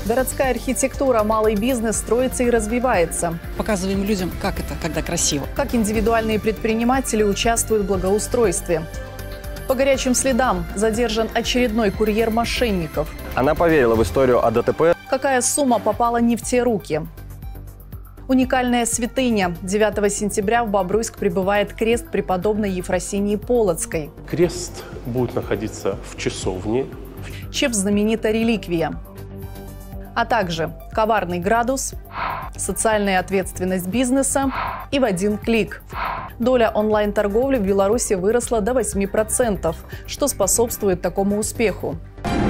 Городская архитектура, малый бизнес строится и развивается. Показываем людям, как это, когда красиво. Как индивидуальные предприниматели участвуют в благоустройстве. По горячим следам задержан очередной курьер мошенников. Она поверила в историю о ДТП. Какая сумма попала не в те руки? Уникальная святыня. 9 сентября в Бобруйск прибывает крест преподобной Ефросинии Полоцкой. Крест будет находиться в часовне. Чем знаменита реликвия? А также коварный градус, социальная ответственность бизнеса и в один клик. Доля онлайн-торговли в Беларуси выросла до 8%, что способствует такому успеху.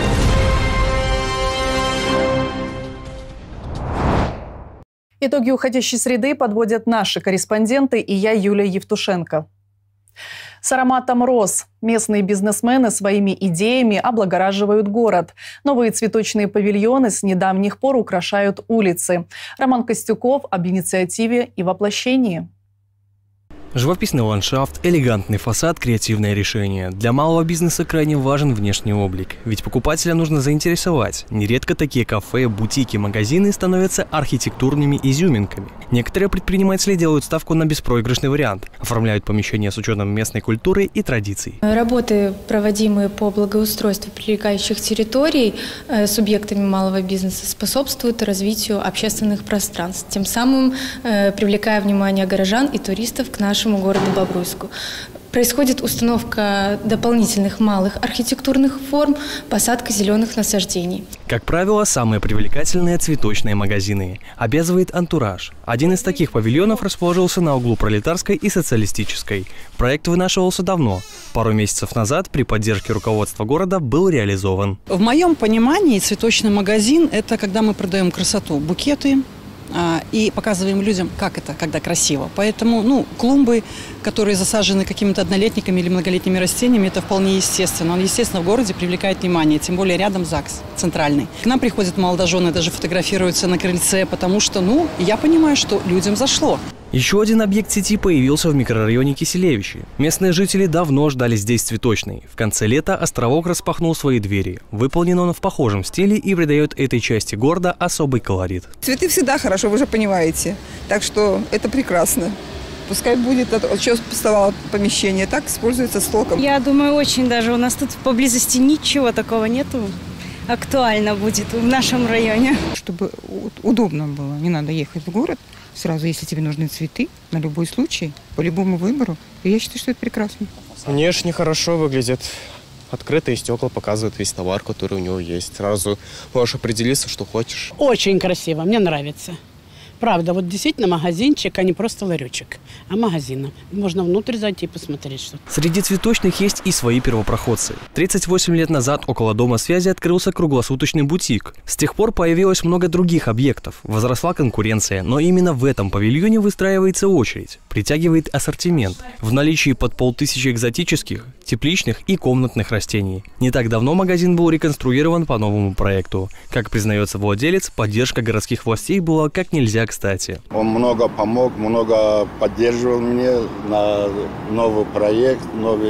Итоги уходящей среды подводят наши корреспонденты и я, Юлия Евтушенко. С ароматом роз местные бизнесмены своими идеями облагораживают город. Новые цветочные павильоны с недавних пор украшают улицы. Роман Костюков об инициативе и воплощении. Живописный ландшафт, элегантный фасад, креативное решение. Для малого бизнеса крайне важен внешний облик, ведь покупателя нужно заинтересовать. Нередко такие кафе, бутики, магазины становятся архитектурными изюминками. Некоторые предприниматели делают ставку на беспроигрышный вариант, оформляют помещения с учетом местной культуры и традиций. Работы, проводимые по благоустройству прилегающих территорий субъектами малого бизнеса, способствуют развитию общественных пространств, тем самым привлекая внимание горожан и туристов к нашему городу Бобруйску. Происходит установка дополнительных малых архитектурных форм, посадка зеленых насаждений. Как правило, самые привлекательные цветочные магазины. Обязывает антураж. Один из таких павильонов расположился на углу Пролетарской и Социалистической. Проект вынашивался давно. Пару месяцев назад при поддержке руководства города был реализован. В моем понимании цветочный магазин – это когда мы продаем красоту, букеты, и показываем людям, как это, когда красиво. Поэтому, клумбы, которые засажены какими-то однолетниками или многолетними растениями, это вполне естественно. Он, естественно, в городе привлекает внимание, тем более рядом ЗАГС центральный. К нам приходят молодожены, даже фотографируются на крыльце, потому что, я понимаю, что людям зашло. Еще один объект сети появился в микрорайоне Киселевичи. Местные жители давно ждали здесь цветочный. В конце лета островок распахнул свои двери. Выполнен он в похожем стиле и придает этой части города особый колорит. Цветы всегда хорошо, вы же понимаете. Так что это прекрасно. Пускай будет, что пустовало помещение, так используется с толком. Я думаю, очень даже. У нас тут поблизости ничего такого нету. Актуально будет в нашем районе. Чтобы удобно было, не надо ехать в город. Сразу, если тебе нужны цветы, на любой случай, по любому выбору, и я считаю, что это прекрасно. Внешне хорошо выглядит. Открытые стекла показывают весь товар, который у него есть. Сразу можешь определиться, что хочешь. Очень красиво, мне нравится. Правда, вот действительно магазинчик, а не просто ларечек, а магазин. Можно внутрь зайти и посмотреть что-то. Среди цветочных есть и свои первопроходцы. 38 лет назад около Дома связи открылся круглосуточный бутик. С тех пор появилось много других объектов. Возросла конкуренция, но именно в этом павильоне выстраивается очередь. Притягивает ассортимент. В наличии под 500 экзотических, тепличных и комнатных растений. Не так давно магазин был реконструирован по новому проекту. Как признается владелец, поддержка городских властей была как нельзя кстати. Он много помог, много поддерживал меня на новый проект,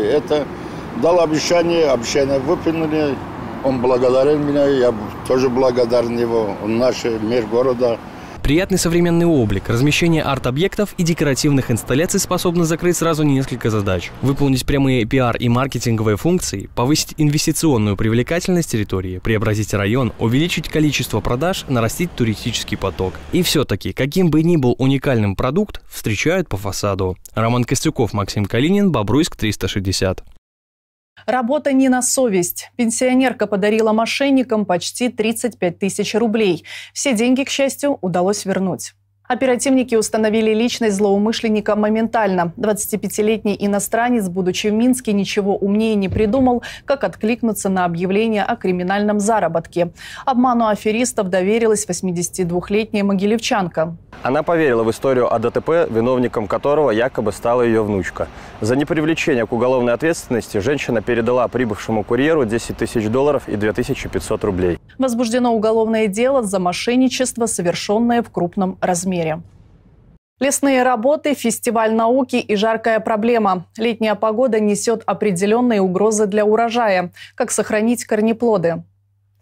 Дал обещание выполнили. Он благодарен меня, я тоже благодарен его. Он наш мэр города. Приятный современный облик, размещение арт-объектов и декоративных инсталляций способно закрыть сразу несколько задач. Выполнить прямые пиар и маркетинговые функции, повысить инвестиционную привлекательность территории, преобразить район, увеличить количество продаж, нарастить туристический поток. И все-таки, каким бы ни был уникальным продукт, встречают по фасаду. Роман Костюков, Максим Калинин, Бобруйск, 360. Работа не на совесть. Пенсионерка подарила мошенникам почти 35 тысяч рублей. Все деньги, к счастью, удалось вернуть. Оперативники установили личность злоумышленника моментально. 25-летний иностранец, будучи в Минске, ничего умнее не придумал, как откликнуться на объявление о криминальном заработке. Обману аферистов доверилась 82-летняя могилевчанка. Она поверила в историю о ДТП, виновником которого якобы стала ее внучка. За непривлечение к уголовной ответственности женщина передала прибывшему курьеру $10 тысяч и 2500 рублей. Возбуждено уголовное дело за мошенничество, совершенное в крупном размере. Лесные работы, фестиваль науки и жаркая проблема. Летняя погода несет определенные угрозы для урожая. Как сохранить корнеплоды?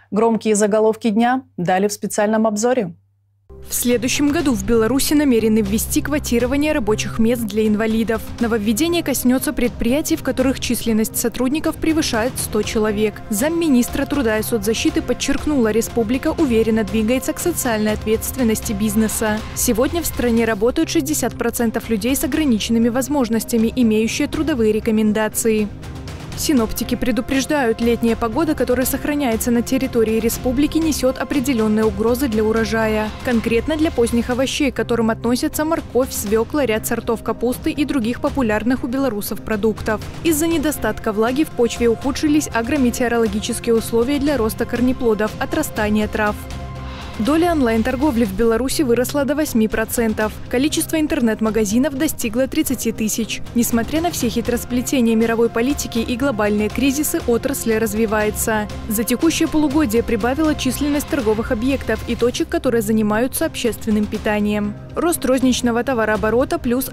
Громкие заголовки дня далее в специальном обзоре. В следующем году в Беларуси намерены ввести квотирование рабочих мест для инвалидов. Нововведение коснется предприятий, в которых численность сотрудников превышает 100 человек. Замминистра труда и соцзащиты подчеркнула, республика уверенно двигается к социальной ответственности бизнеса. Сегодня в стране работают 60% людей с ограниченными возможностями, имеющие трудовые рекомендации. Синоптики предупреждают, летняя погода, которая сохраняется на территории республики, несет определенные угрозы для урожая. Конкретно для поздних овощей, к которым относятся морковь, свекла, ряд сортов капусты и других популярных у белорусов продуктов. Из-за недостатка влаги в почве ухудшились агрометеорологические условия для роста корнеплодов, отрастания трав. Доля онлайн-торговли в Беларуси выросла до 8%. Количество интернет-магазинов достигло 30 тысяч. Несмотря на все хитросплетения мировой политики и глобальные кризисы, отрасль развивается. За текущее полугодие прибавила численность торговых объектов и точек, которые занимаются общественным питанием. Рост розничного товарооборота плюс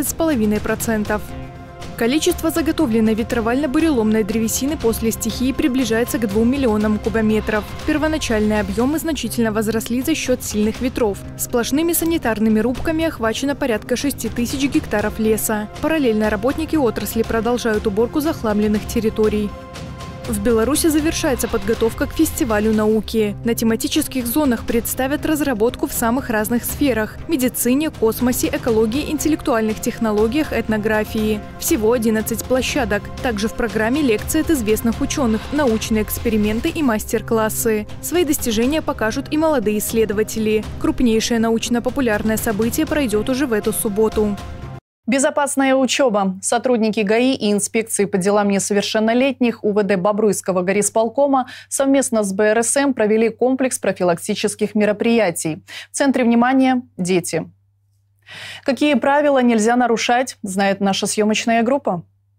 11,5%. Количество заготовленной ветровально-буреломной древесины после стихии приближается к 2 миллионам кубометров. Первоначальные объемы значительно возросли за счет сильных ветров. Сплошными санитарными рубками охвачено порядка 6 тысяч гектаров леса. Параллельно работники отрасли продолжают уборку захламленных территорий. В Беларуси завершается подготовка к фестивалю науки. На тематических зонах представят разработку в самых разных сферах – медицине, космосе, экологии, интеллектуальных технологиях, этнографии. Всего 11 площадок. Также в программе лекции от известных ученых, научные эксперименты и мастер-классы. Свои достижения покажут и молодые исследователи. Крупнейшее научно-популярное событие пройдет уже в эту субботу. Безопасная учеба. Сотрудники ГАИ и инспекции по делам несовершеннолетних УВД Бобруйского горисполкома совместно с БРСМ провели комплекс профилактических мероприятий. В центре внимания – дети. Какие правила нельзя нарушать, знает наша съемочная группа.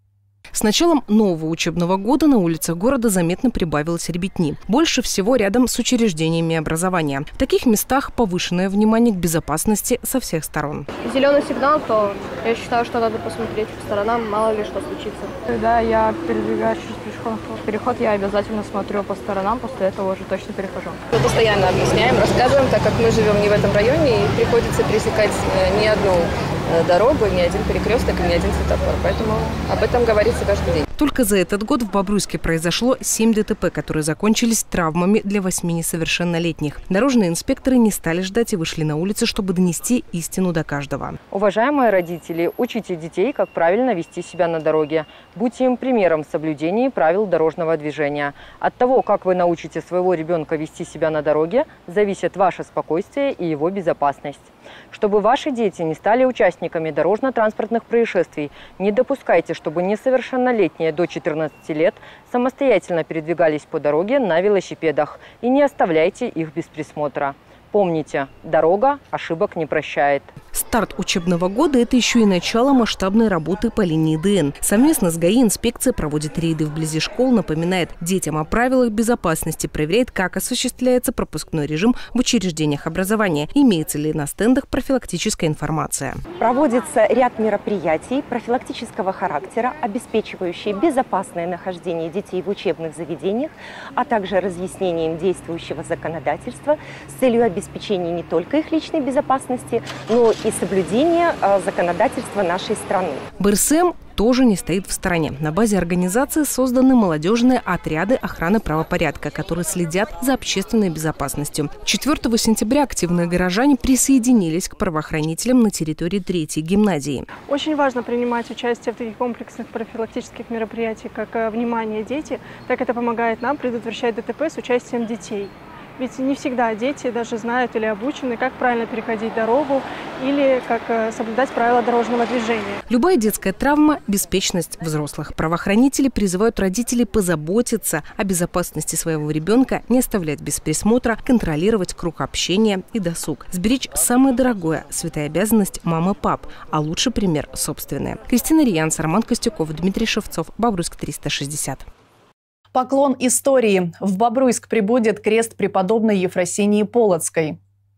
С началом нового учебного года на улицах города заметно прибавилось ребятни. Больше всего рядом с учреждениями образования. В таких местах повышенное внимание к безопасности со всех сторон. Зеленый сигнал, то я считаю, что надо посмотреть по сторонам, мало ли что случится. Когда я передвигаюсь через пешеходный переход, я обязательно смотрю по сторонам, после этого уже точно перехожу. Мы постоянно объясняем, рассказываем, так как мы живем не в этом районе и приходится пересекать ни одну дорогу, ни один перекресток и ни один светофор. Поэтому об этом говорится каждый день. Только за этот год в Бобруйске произошло 7 ДТП, которые закончились травмами для 8 несовершеннолетних. Дорожные инспекторы не стали ждать и вышли на улицы, чтобы донести истину до каждого. Уважаемые родители, учите детей, как правильно вести себя на дороге. Будьте им примером в соблюдении правил дорожного движения. От того, как вы научите своего ребенка вести себя на дороге, зависит ваше спокойствие и его безопасность. Чтобы ваши дети не стали участниками дорожно-транспортных происшествий, не допускайте, чтобы несовершеннолетние до 14 лет самостоятельно передвигались по дороге на велосипедах и не оставляйте их без присмотра. Помните, дорога ошибок не прощает. Старт учебного года – это еще и начало масштабной работы по линии ДН. Совместно с ГАИ инспекция проводит рейды вблизи школ, напоминает детям о правилах безопасности, проверяет, как осуществляется пропускной режим в учреждениях образования, имеется ли на стендах профилактическая информация. Проводится ряд мероприятий профилактического характера, обеспечивающие безопасное нахождение детей в учебных заведениях, а также разъяснение им действующего законодательства с целью обеспечения не только их личной безопасности, но и соблюдения законодательства нашей страны. БРСМ тоже не стоит в стороне. На базе организации созданы молодежные отряды охраны правопорядка, которые следят за общественной безопасностью. 4 сентября активные горожане присоединились к правоохранителям на территории 3-й гимназии. Очень важно принимать участие в таких комплексных профилактических мероприятиях, как «Внимание, дети», так это помогает нам предотвращать ДТП с участием детей. Ведь не всегда дети даже знают или обучены, как правильно переходить дорогу или как соблюдать правила дорожного движения. Любая детская травма – беспечность взрослых. Правоохранители призывают родителей позаботиться о безопасности своего ребенка, не оставлять без присмотра, контролировать круг общения и досуг. Сберечь самое дорогое – святая обязанность мамы-пап, а лучший пример – собственная. Кристина Риянс, Роман Костюков, Дмитрий Шевцов, Бобруйск 360. Поклон истории. В Бобруйск прибудет крест преподобной Ефросинии Полоцкой.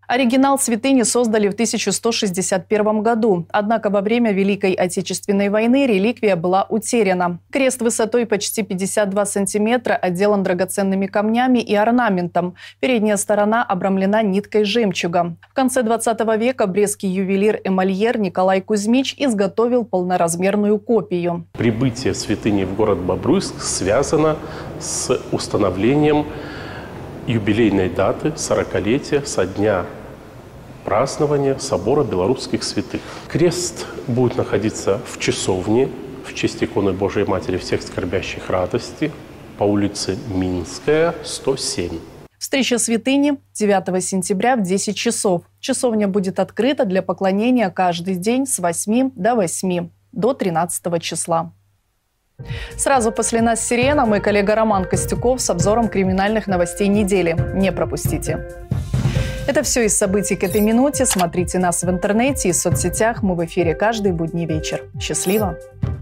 Оригинал святыни создали в 1161 году, однако во время Великой Отечественной войны реликвия была утеряна. Крест высотой почти 52 сантиметра отделан драгоценными камнями и орнаментом. Передняя сторона обрамлена ниткой жемчуга. В конце 20 века брестский ювелир-эмальер Николай Кузьмич изготовил полноразмерную копию. Прибытие святыни в город Бобруйск связано с установлением юбилейной даты 40-летия со дня празднования собора белорусских святых. Крест будет находиться в часовне в честь иконы Божией Матери всех скорбящих радости по улице Минская, 107. Встреча святыни 9 сентября в 10 часов. Часовня будет открыта для поклонения каждый день с 8 до 8 до 13 числа. Сразу после нас «Сирена» мой коллега Роман Костюков с обзором криминальных новостей недели. Не пропустите. Это все из событий к этой минуте. Смотрите нас в интернете и соцсетях. Мы в эфире каждый будний вечер. Счастливо!